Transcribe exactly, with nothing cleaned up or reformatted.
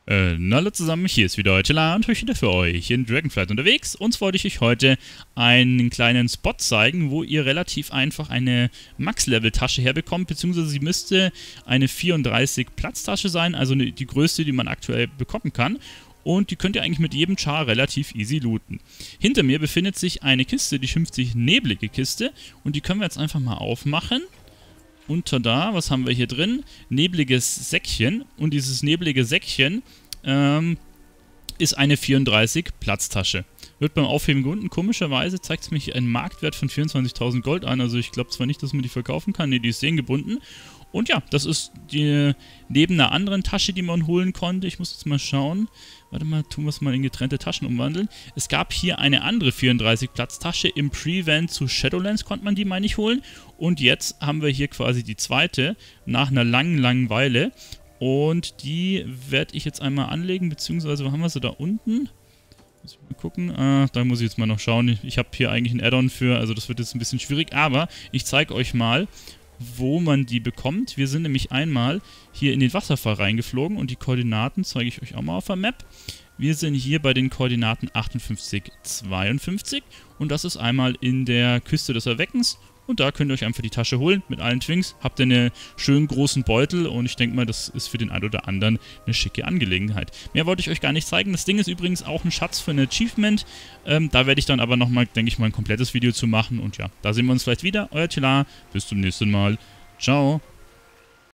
Äh, na hallo zusammen, hier ist wieder heute und heute wieder für euch in Dragonflight unterwegs. Uns wollte ich euch heute einen kleinen Spot zeigen, wo ihr relativ einfach eine Max-Level-Tasche herbekommt, beziehungsweise sie müsste eine vierunddreißig-Platz-Tasche sein, also eine, die größte, die man aktuell bekommen kann. Und die könnt ihr eigentlich mit jedem Char relativ easy looten. Hinter mir befindet sich eine Kiste, die schimpft sich Neblige Kiste, und die können wir jetzt einfach mal aufmachen. Unter da, was haben wir hier drin? Nebliges Säckchen. Und dieses neblige Säckchen ähm, ist eine vierunddreißig-Platz-Tasche. Wird beim Aufheben gebunden. Komischerweise zeigt es mir hier einen Marktwert von vierundzwanzigtausend Gold an. Also ich glaube zwar nicht, dass man die verkaufen kann. Ne, die ist sehengebunden. Und ja, das ist die neben einer anderen Tasche, die man holen konnte. Ich muss jetzt mal schauen. Warte mal, tun wir es mal in getrennte Taschen umwandeln. Es gab hier eine andere vierunddreißig-Platz-Tasche. Im Prevent zu Shadowlands konnte man die, meine ich, holen. Und jetzt haben wir hier quasi die zweite, nach einer langen, langen Weile. Und die werde ich jetzt einmal anlegen, beziehungsweise, wo haben wir sie da unten? Muss ich mal gucken. Ah, da muss ich jetzt mal noch schauen. Ich habe hier eigentlich ein Add-on für, also das wird jetzt ein bisschen schwierig. Aber ich zeige euch mal, wo man die bekommt. Wir sind nämlich einmal hier in den Wasserfall reingeflogen und die Koordinaten zeige ich euch auch mal auf der Map. Wir sind hier bei den Koordinaten achtundfünfzig, zweiundfünfzig und das ist einmal in der Küste des Erweckens. Und da könnt ihr euch einfach die Tasche holen mit allen Twinks. Habt ihr einen schönen großen Beutel und ich denke mal, das ist für den einen oder anderen eine schicke Angelegenheit. Mehr wollte ich euch gar nicht zeigen. Das Ding ist übrigens auch ein Schatz für ein Achievement. Ähm, da werde ich dann aber nochmal, denke ich mal, ein komplettes Video zu machen. Und ja, da sehen wir uns vielleicht wieder. Euer Tila. Bis zum nächsten Mal. Ciao.